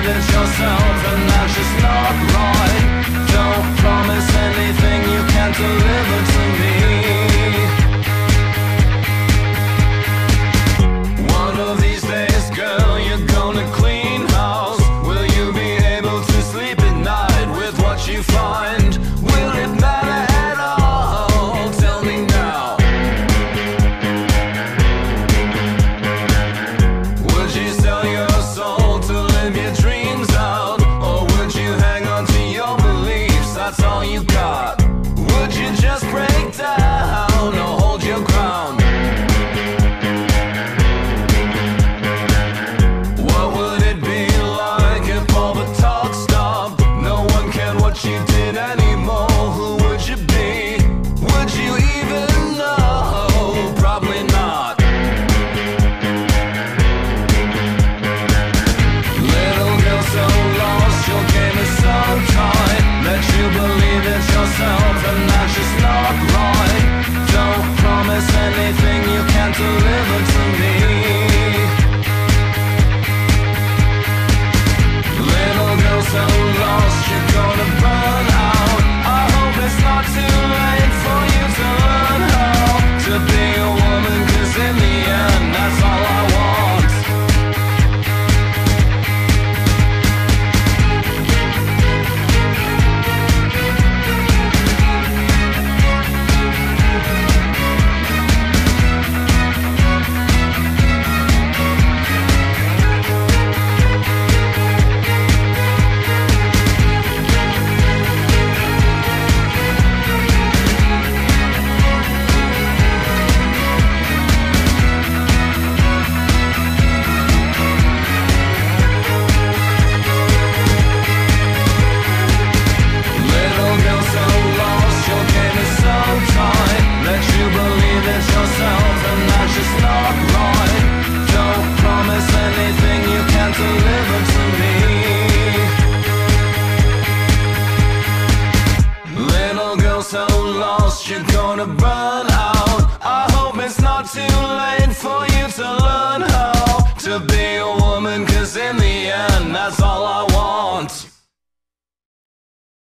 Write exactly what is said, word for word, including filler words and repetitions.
it's yourself, and that's just not right. Don't promise anything you can't deliver to me. One of these days, girl, you're gonna clean house. Will you be able to sleep at night with what you find? Will it matter at all? Tell me now. Would you sell your soul to live your dreams out? Or would you hang on to your beliefs? That's all you got. Would you just break down or hold your ground? What would it be like if all the talk stopped? No one cared what you did anymore. Who would you be? Would you even know? Probably not. Little girl so lost, your game is so tight. Let you believe it's yourself, and that's just not right. Don't promise anything you can't deliver to me. Little girl so lost, you're gonna burn out. I hope it's not too late for you to learn how to be a woman, 'cause in the end, that's all I want. Little girl so lost, your game is so tight. Let you believe it's yourself, and that's just not right. Don't promise anything you can't deliver to me. Little girl so lost, you're gonna burn out. I hope it's not too late for you to learn how to be a woman, 'cause in the end, that's all I want.